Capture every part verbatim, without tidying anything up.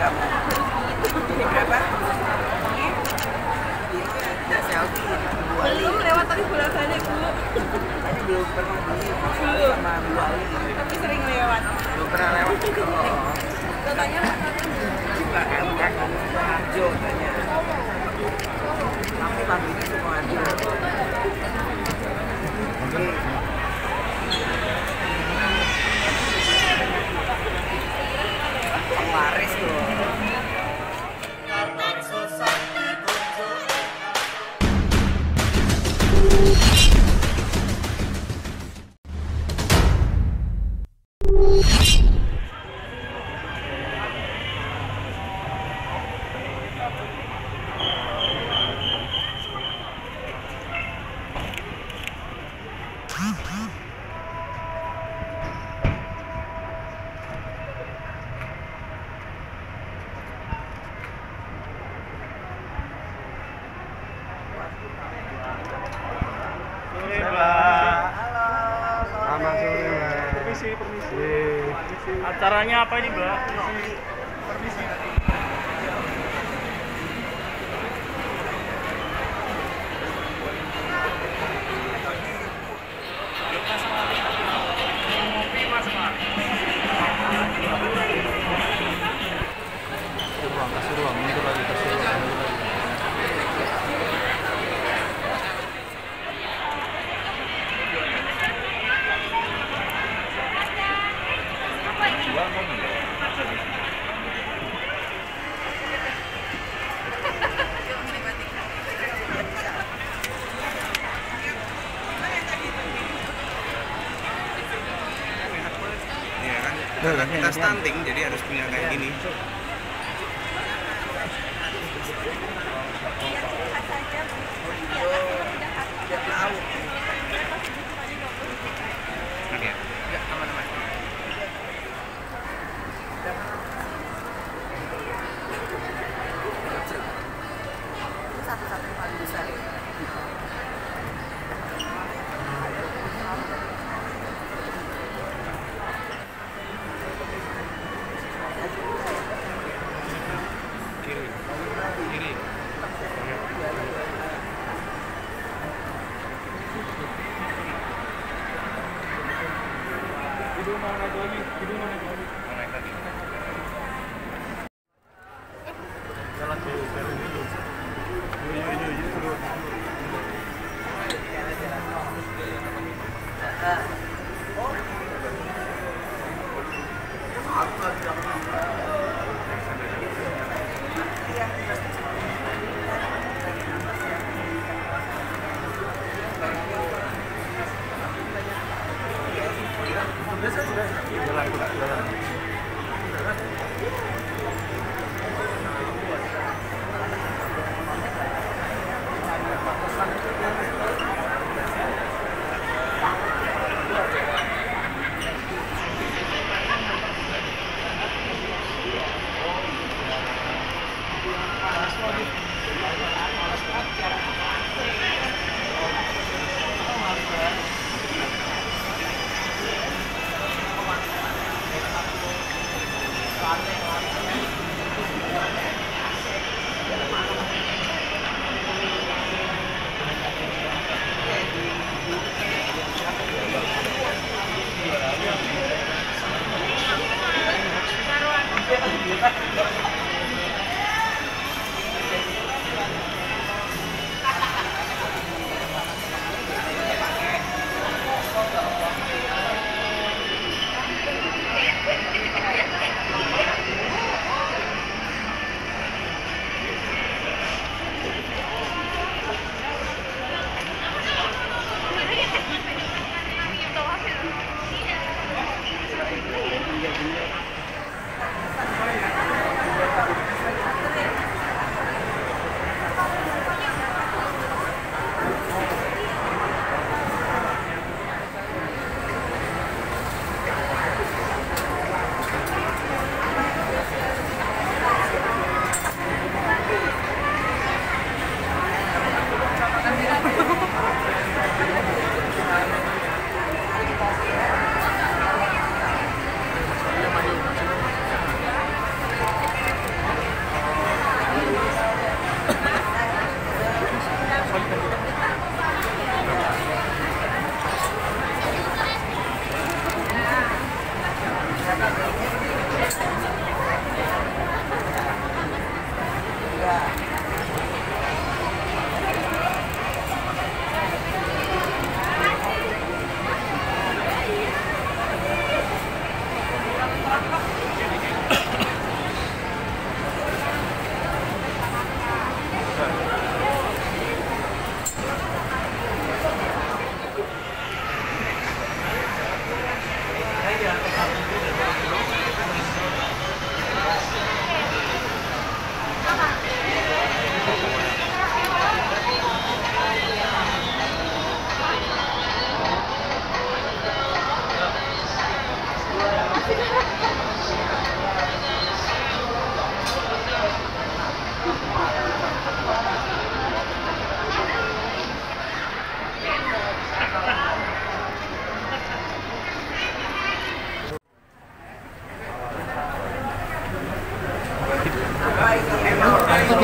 kamu. Ini berapa? Ini ada selfie Bu Ali. Belum lewat tapi bolak balik Bu. Tadi belum pernah beli sama Bu Ali. Tapi sering lewat. Belum pernah lewat. Oh. Katanya Suka kan kan Sukoharjo katanya. Tapi pabriknya Sukoharjo. Oke. Laris tuh. Permisi, permisi. Acaranya apa ini, Mbak? Permisi. Permisi. Kasih ruang, mundur lagi, kasih ruang, mundur lagi. Iya kan, karena kita stunting jadi harus punya kayak gini. Oke. Ya, aman-aman. Satu-satu paling besar ya. Kiri. Kiri. Hidung mana naik lagi? Hidung mana naik lagi? Mau naik lagi. Jalan dulu, jalan dulu. Yuk, yuk, yuk, yuk, dulu. Jalan, jalan.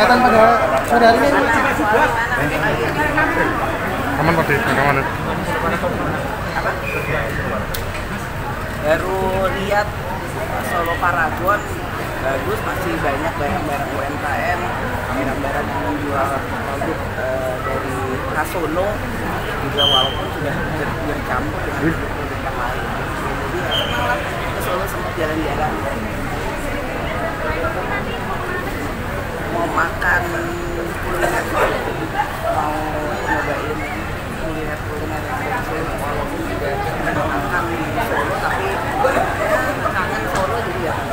kegiatan pada sore hari ini? Aman Pak, aman. Baru lihat Solo Paragon bagus, masih banyak barang-barang U M K M, barang-barang yang menjual produk uh, dari khas Solo juga, walaupun sudah ber- bercampur dengan produk yang lain. Jadi ya senang lah ke Solo, sempat jalan-jalan. Mau makan kuliner, mau nyobain kuliner-kuliner yang dari Solo, walaupun juga makan di Solo, tapi ya kangen Solo jadi ya.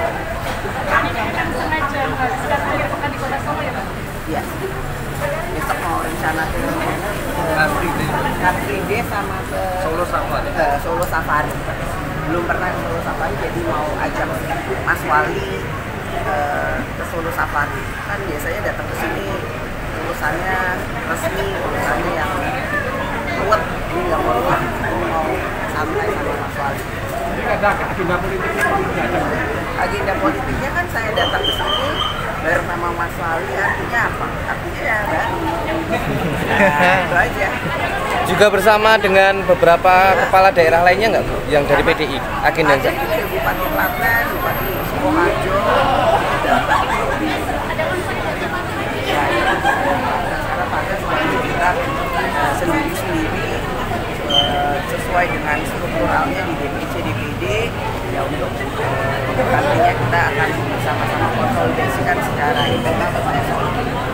Sengaja menghabiskan akhir pekan di kota Solo ya Pak? Iya. Besok mau rencana ke Car Free Day sama ke Solo Safari. ke Solo Safari. Belum pernah ke Solo Safari, jadi mau ajak Mas Wali eh, ke Solo Safari. Kan biasanya datang ke sini urusannya resmi, urusannya yang ruwet. Ini nggak mau ruwet, ini mau santai sama Mas Wali. Ada agenda politiknya ada. Agenda politiknya kan saya datang ke sini baru sama Mas Wali, artinya apa? Artinya ya baru. Nah, itu aja. Juga bersama dengan beberapa kepala daerah lainnya nggak Bu? Yang dari P D I agendanya? Ada juga dari Bupati Klaten, Bupati Sukoharjo, ya, ya. Sekarang pada semuanya kita uh, sendiri-sendiri uh, sesuai dengan strukturalnya di D P C D P D ya, untuk uh, nantinya kita akan bersama-sama konsolidasikan secara internal bersama.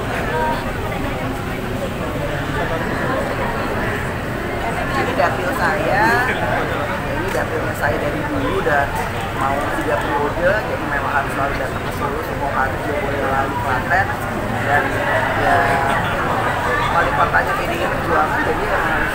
Ini dapil saya, ini dapilnya saya dari dulu udah mau tiga periode, jadi memang harus selalu datang ke Solo, Sukoharjo, Boyolali, Klaten, dan ya wali kotanya P D I Perjuangan, jadi ya harus.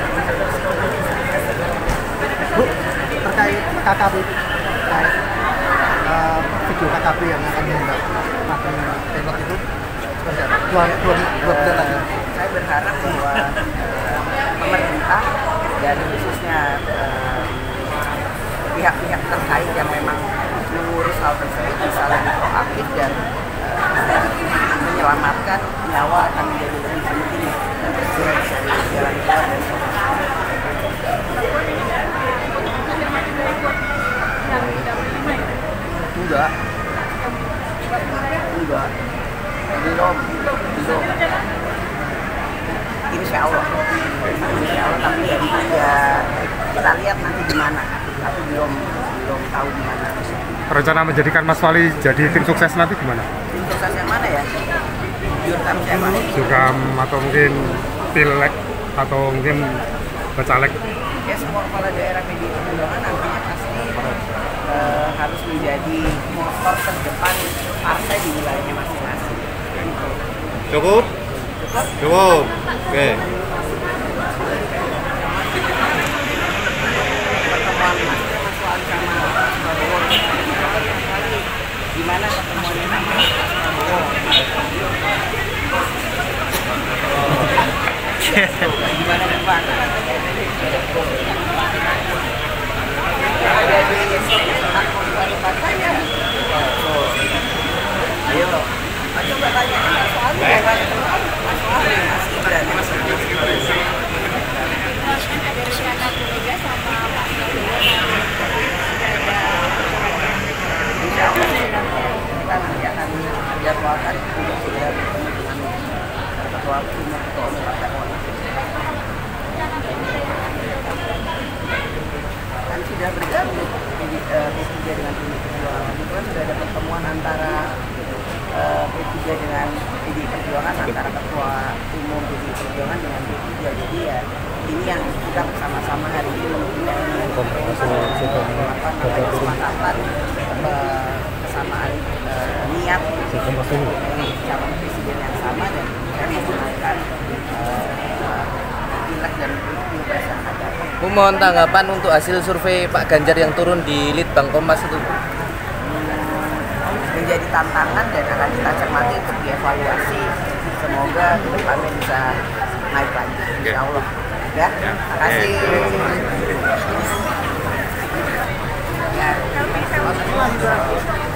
Bu, terkait K K B, terkait uh, video K K B yang akan dihendak akan tembak itu, seperti apa? Dua, dua, dua penjelasan. Saya berharap bahwa uh, pemerintah dan khususnya uh, pihak-pihak terkait yang memang mengurus hal tersebut bisa lebih proaktif dan uh, menyelamatkan nyawa akan menjadi lebih penting dan segera bisa jalan keluar dari enggak enggak belum belum insya Allah insya Allah, tapi ya, ya kita lihat nanti gimana, tapi belum belum tahu gimana. Rencana menjadikan Mas Wali jadi tim sukses nanti gimana? Tim sukses yang mana ya? Jurkam siapa? Jurkam atau mungkin Pileg atau mungkin Bacalek? Ya semua kepala daerah P D I Perjuangan nantinya pasti uh, harus menjadi motor terdepan partai di wilayahnya masing-masing. Gitu. Cukup? Cukup? Cukup. Oke. Pertemuan Mas Mas Wali sama Mas Prabowo. Gimana pertemuannya sama Mas Prabowo? Gimana gimana? Ada di akun partainya. Ayo, coba tanya Mas Wali, Mas Wali, Mas Gibran, Mas Gibran. Ada rencana Bu Mega sama Pak Prabowo Insya Allah kita nanti akan dijadwalkan untuk segera bertemu dengan ketua umum ketua umum partai politik. Kan sudah bergabung di P tiga dengan P D I Perjuangan. Itu kan sudah ada pertemuan antara uh, P tiga dengan P D I Perjuangan, antara ketua umum P D I Perjuangan dengan P tiga. Jadi ya ini yang kita bersama-sama hari ini memberikan apa namanya kesepakatan, kesamaan uh, niat calon presiden yang sama dan kita menggunakan pileg dan pilpres yang ada. Bu, mohon tanggapan untuk hasil survei Pak Ganjar yang turun di Litbang Kompas itu. Menjadi tantangan dan akan kita cermati untuk dievaluasi. Semoga ke depannya bisa naik lagi, insya Allah. Ya, terima kasih. Ya.